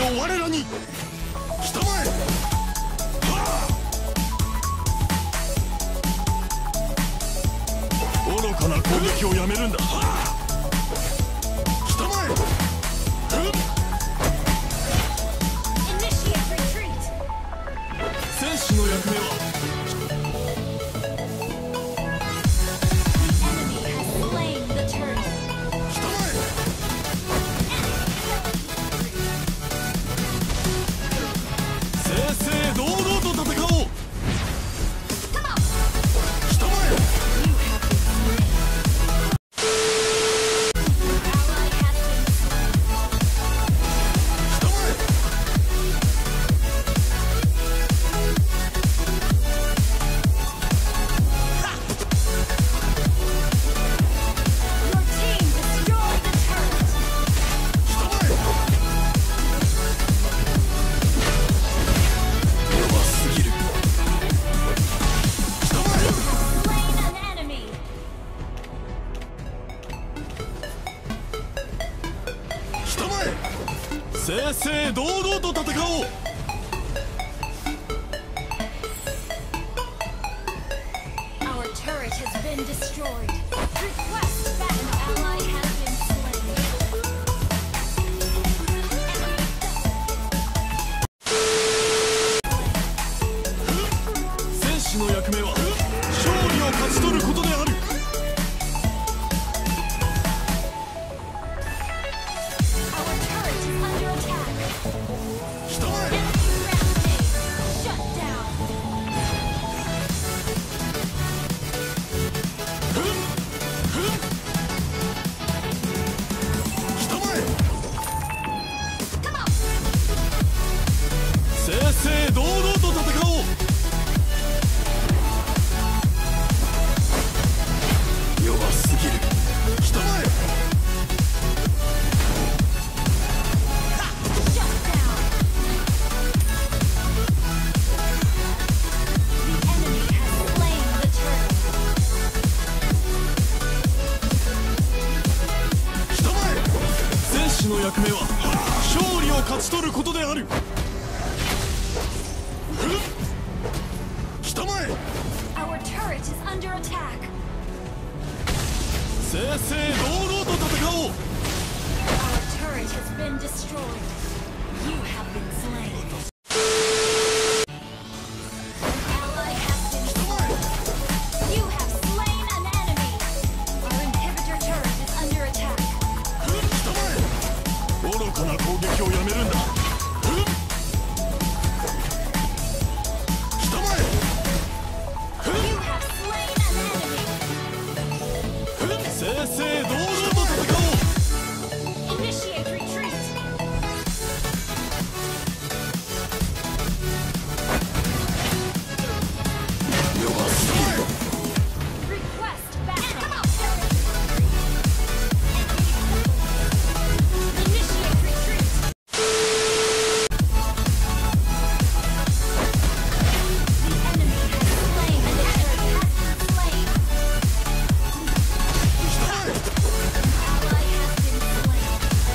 を我らに。来たまえ。愚かな攻撃をやめるんだ。来たまえ。戦士の役目は正々堂々と戦おう。 Our turret has been destroyed. Request that an ally has been slain. 戦士の役目は勝利を勝ち取ることである。正々堂々と戦おう。弱すぎる。来たまえ。来たまえ。戦士の役目は勝利を勝ち取ることである。来たまえ。 Our turret is under attack. 正々堂々と戦おう。 Our turret has been destroyed. You have been slain. An ally has been slain. You have slain an enemy. Our inhibitor turret is under attack. 来たまえ。愚かな攻撃をやめるんだ。正々堂々と戦おう。 Initiate retreat. 弱すぎる。 Request backup. Initiate retreat. The enemy has slain and the turret has been slain. Ally has been slain.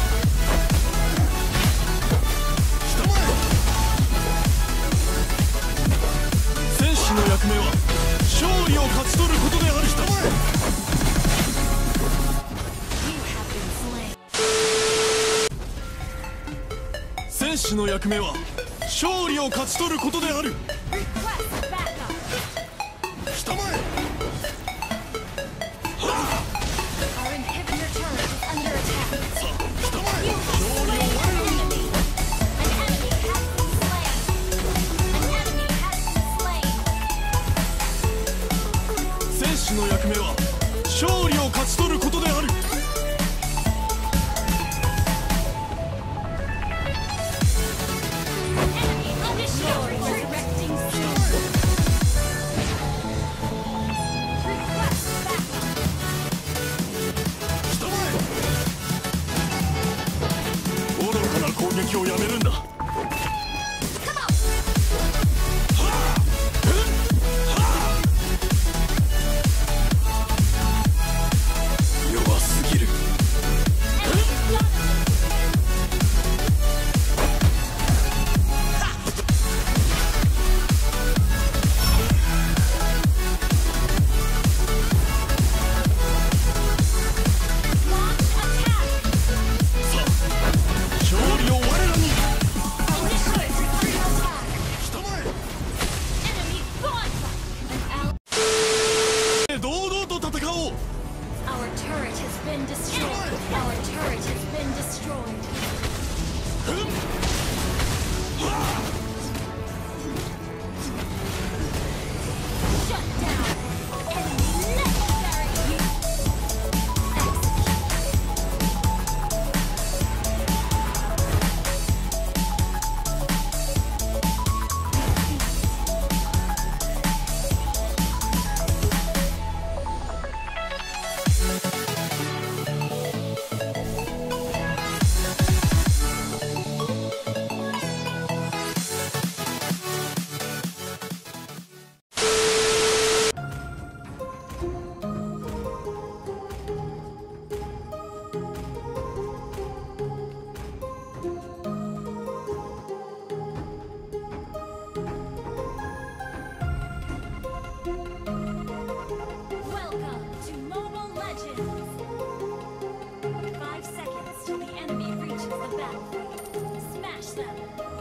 来たまえ。戦士の役目は勝利を勝ち取ることである。来たまえ。 You have been slain. 戦士の役目は勝利を勝ち取ることである。 Request backup. 来たまえ。 Our inhibitor turret is under attack. さあ来たまえ。 You have 勝利を slain 我 an らに。 enemy. An enemy has been slain. An enemy has been slain. 戦士の役目は勝利を勝ち取ることである。 Enemy initiate resurrecting soon. Request backup. 来たまえ。愚かな攻撃をやめるんだ。 Come on. 弱すぎる。 Enemy dominated. Our turret has been destroyed. Our turret has been destroyed. Shut down. Enemy legendary. Welcome to Mobile Legends! 5 seconds till the enemy reaches the battlefield. Smash them!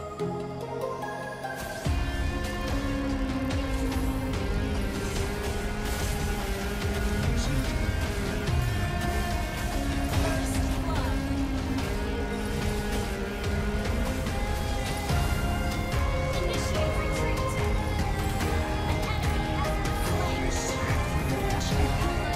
First blood. Initiate retreat. An enemy has been slain.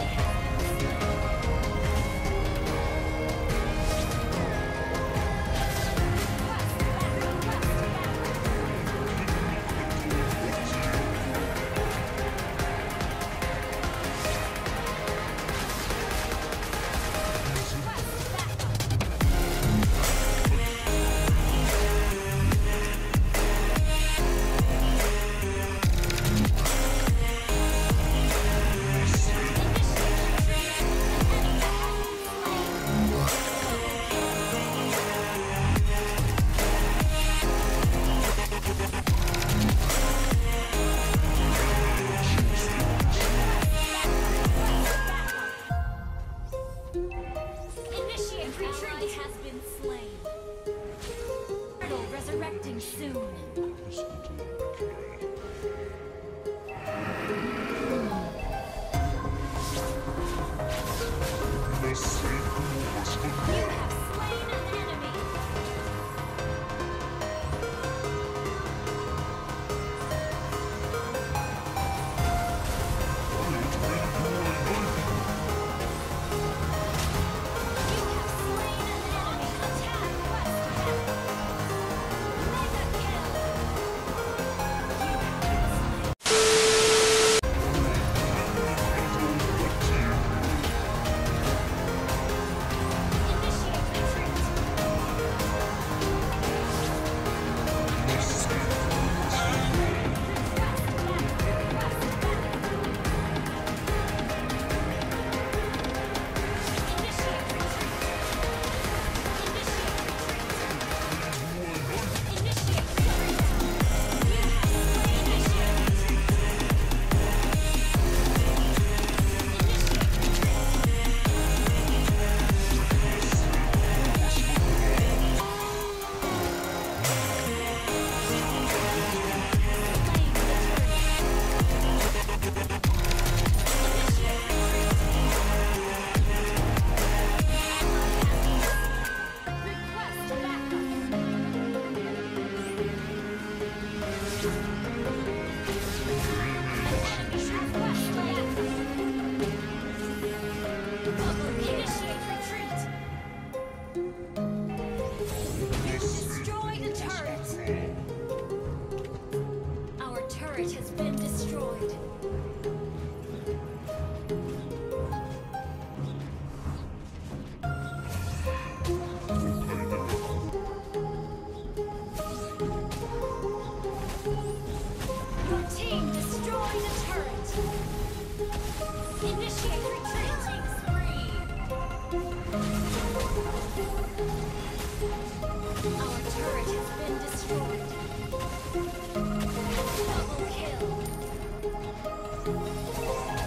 Initiate retreat has been slain. Turtle resurrecting soon. You have slain an enemy. You have slain an enemy. Attack West. Mega kill. You have been slain. Initiate retreat. Initiate retreat. Initiate retreat. You have slain. Initiate retreat. Request backup. Initiate retreat. Destroy the turret. Our turret has been destroyed. Your team destroyed a turret. Initiate retreating spree. Our turret has been destroyed. Double kill.